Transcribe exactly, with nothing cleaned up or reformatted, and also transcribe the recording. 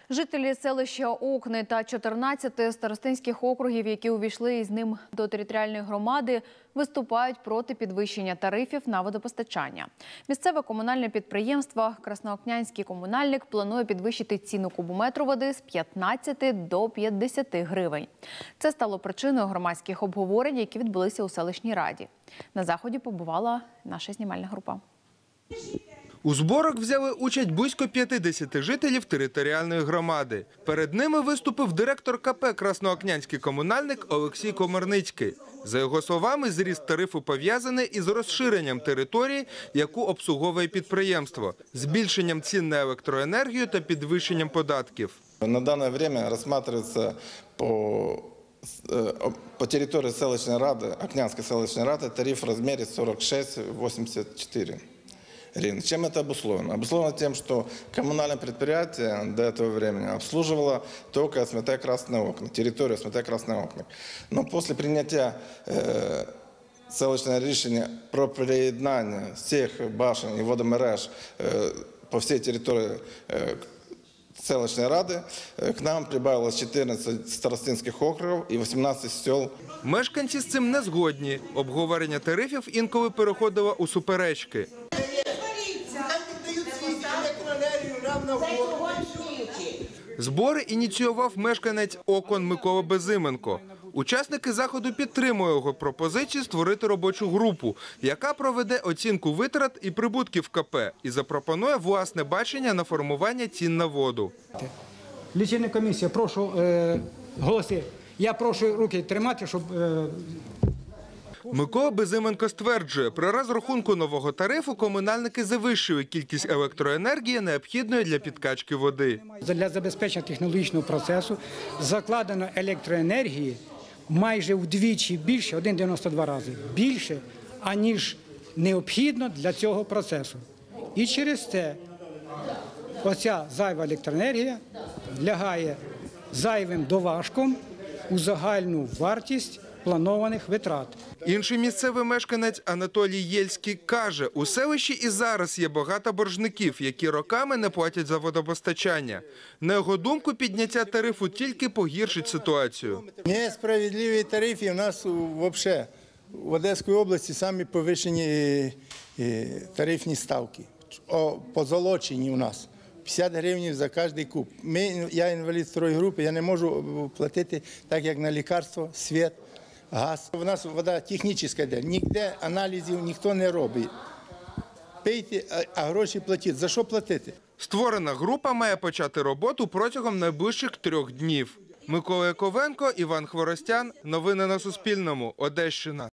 Жителі селища Окни та чотирнадцяти старостинських округів, які увійшли із ним до територіальної громади, виступають проти підвищення тарифів на водопостачання. Місцеве комунальне підприємство «Красноокнянський комунальник» планує підвищити ціну кубометру води з п'ятнадцяти до п'ятдесяти гривень. Це стало причиною громадських обговорень, які відбулися у селищній раді. На заході побувала наша знімальна група. У зборах взяли участь близько п'ятдесят жителів територіальної громади. Перед ними виступив директор ка пе «Красноокнянський комунальник» Олексій Комарницький. За його словами, зріст тарифу пов'язаний із розширенням території, яку обслуговує підприємство, збільшенням цін на електроенергію та підвищенням податків. На дане час розглядається по По території селищної ради, Окнянської селищної ради, тариф в розмірі сорок шість вісімдесят чотири гривны. Чем это обусловлено? Обусловлено тем, что коммунальное предприятие до этого времени обслуживало только Сметай-Красные Окна, территорию Сметай-Красные Окна. Но после принятия э, селищного решения про приєднання всех башен и водомереж э, по всей территории э, селищної ради, к нам прибавилось чотирнадцять старостинських округів і вісімнадцять сел. Мешканці з цим не згодні. Обговорення тарифів інколи переходило у суперечки. Збори ініціював мешканець Окон Микола Безименко. Учасники заходу підтримують його пропозицію створити робочу групу, яка проведе оцінку витрат і прибутків ка пе і запропонує власне бачення на формування цін на воду. Лічильна комісія, прошу е, голоси. Я прошу руки тримати, щоб... Е... Микола Безименко стверджує, при розрахунку нового тарифу комунальники завищили кількість електроенергії, необхідної для підкачки води. Для забезпечення технологічного процесу закладено електроенергії майже вдвічі більше, один цілих дев'яносто два рази, більше, аніж необхідно для цього процесу. І через це оця зайва електроенергія лягає зайвим доважком у загальну вартість планованих витрат. Інший місцевий мешканець Анатолій Єльський каже, у селищі і зараз є багато боржників, які роками не платять за водопостачання. На його думку, підняття тарифу тільки погіршить ситуацію. Несправедливі тарифи у нас взагалі в Одеській області самі повищені тарифні ставки. Позолочені у нас. п'ятдесят гривень за кожний куб. Ми, я інвалід второї групи, я не можу платити так, як на лікарство, світ, газ. У нас вода технічна йде, ніде аналізів ніхто не робить. Пийте, а гроші платіть. За що платити? Створена група має почати роботу протягом найближчих трьох днів. Микола Яковенко, Іван Хворостян. Новини на Суспільному. Одещина.